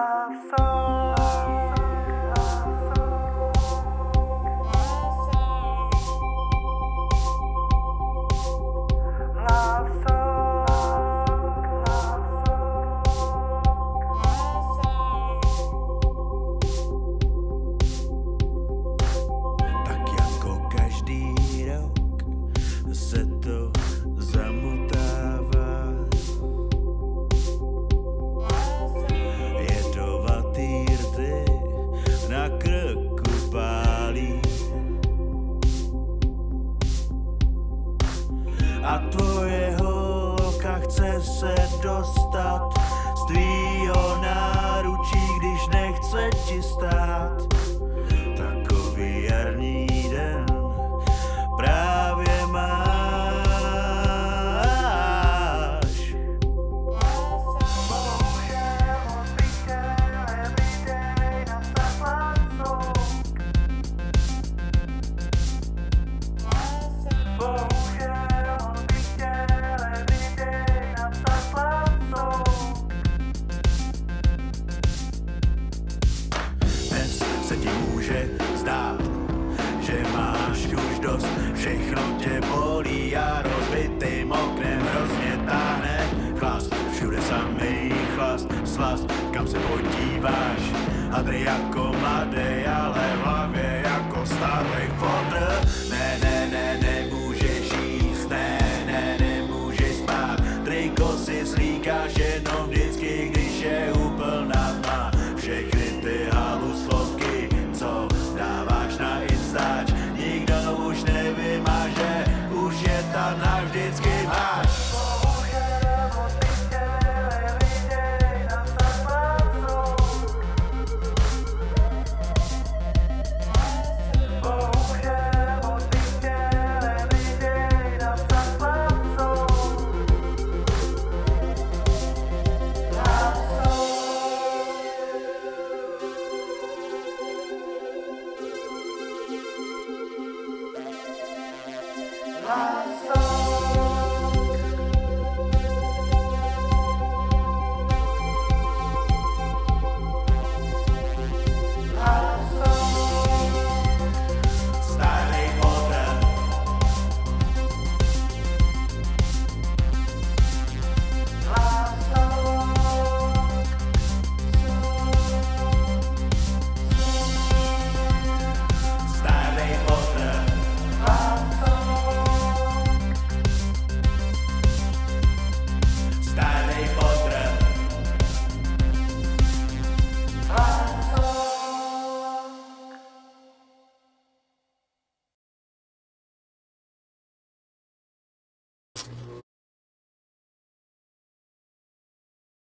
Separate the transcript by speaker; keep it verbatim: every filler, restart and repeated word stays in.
Speaker 1: A tvoje holka chce se dostat z tvýho náručí, když nechce ti stát. Takový jarní den právě máš. Se ti může zdát, že máš už dost, všechno tě bolí a rozbitým oknem hrozně táhne chlast, všude samej chlast, slast, kam se podíváš, hadry jako mladej, ale v hlavě jako starý fotr, ne, ne,